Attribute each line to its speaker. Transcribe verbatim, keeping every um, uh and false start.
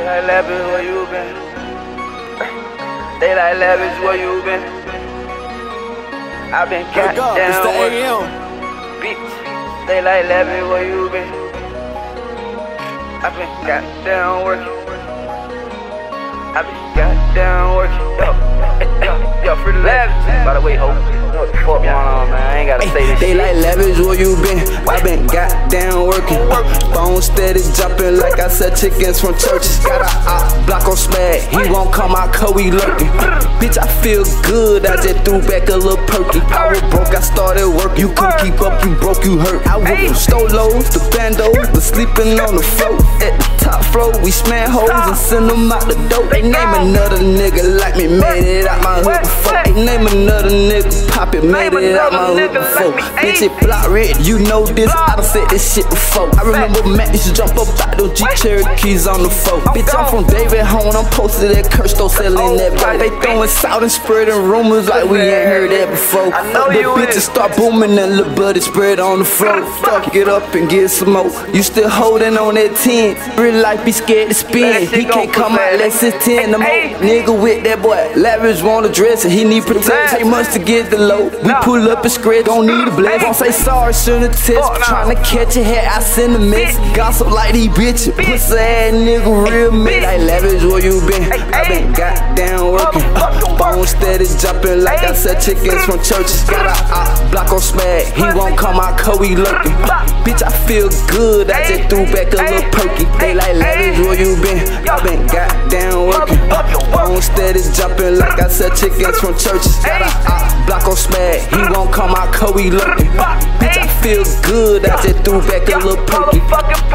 Speaker 1: like Lavage, where you been? They like Lavage, where you been? I been goddamn working. Bitch, they like Lavage, where you been? I been goddamn working. I been goddamn working. Yo, yo, yo, free the Lavage. By the way, ho. What the fuck going on, man? I ain't gotta say this
Speaker 2: They
Speaker 1: shit.
Speaker 2: like Lavage, where you been? I been goddamn working. Phone steady jumping like I said chickens from churches. Got a op block on smack. He won't come out cause we lurking. Bitch, I feel good. I just threw back a little perky. I was broke, I started work. You couldn't keep up, you broke, you hurt. I went from stolos to bandos, but sleeping on the floor. At the top floor, we smash hoes and send them out the door. They name another nigga like me, made it out my hood before. They name another nigga, pop it, made it out my hood before. Bitch, it block red, you know this, I done said this shit before. I remember Matt used to jump up out those G Cherokees on the floor. Bitch, I'm from David Home, I'm posted at Kirk store selling that bike. They throwing salt and spreading rumors like we ain't heard that before. The bitches start booming and little buddy spread on the floor. Fuck it up and get some more. You still holding on that ten. Real life be scared to spin. He can't come out less than ten. The more nigga with that boy. Lavage wanna dress and he need protection. Take much to get the low. We pull up and scratch, don't need a blade. Won't say sorry, shouldn't test. Tryna catch a head, I send a mess. Gossip like these bitches. Pussy ass nigga, real mess. Like Lavage, where you been? I been goddamn working. Phone steady jumping like I said chickens from churches. Got a op block on smack. He won't come out cause we lurking. Bitch, I feel good. I just threw back a little perky. They like Lavage, where you been? I been goddamn working. Phone steady jumping like I said chickens from churches. Got a op block on smack. He won't come out cause we lurking. Bitch, I feel good. I just threw back a little perky.